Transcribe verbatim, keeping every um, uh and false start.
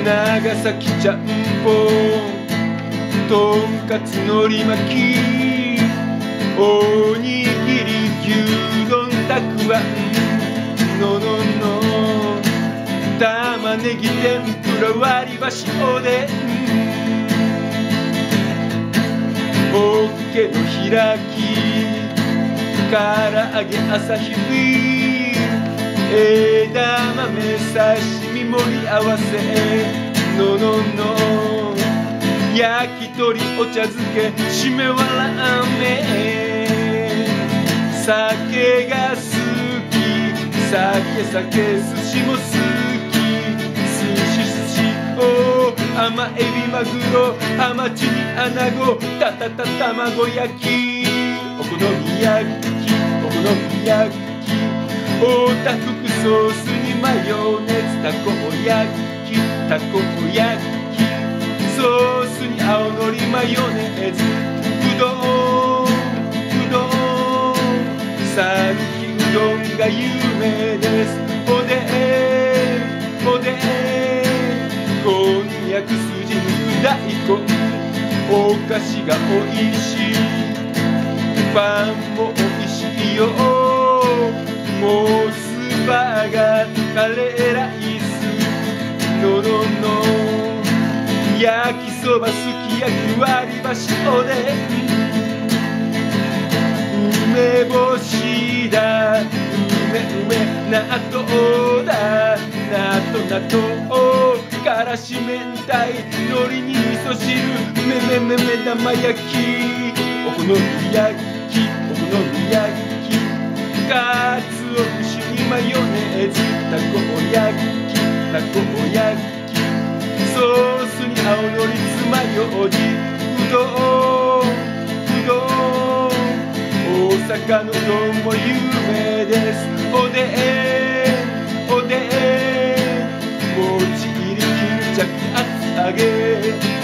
長崎ちゃんぽん、とんかつのり巻き、おにぎり牛丼たくあんののの、玉ねぎ天ぷら割り箸おでん、ホッケの開き、唐揚げ朝日ビール、枝豆刺身盛り合わせののの、焼き鳥お茶漬け締めはラーメン、酒が好き酒酒寿司も好き、寿司寿司おー甘エビマグロハマチにアナゴたたた卵焼き、お好み焼きお好み焼き、オタフクソースにマヨネーズたこ焼きたこ焼き、ソースに青のりマヨネーズ、うどんうどん讃岐うどんが有名です。おでんおでんこんにゃくすじ肉大根、お菓子がおいしい、パンもおいしいよ、モスバーガーカレーライスののの、焼きそばすき焼き割り箸おでん、梅干しだ梅梅納豆だ納豆納豆からし明太海苔に味噌汁、めめめめ玉焼きお好み焼きお好み焼き、かつお節にマヨネーズたこ焼きたこ焼き、ソースに青のりつまようじ、うどんうどん大阪のうどんも有名です。おでんおでんもち入り巾着厚揚げ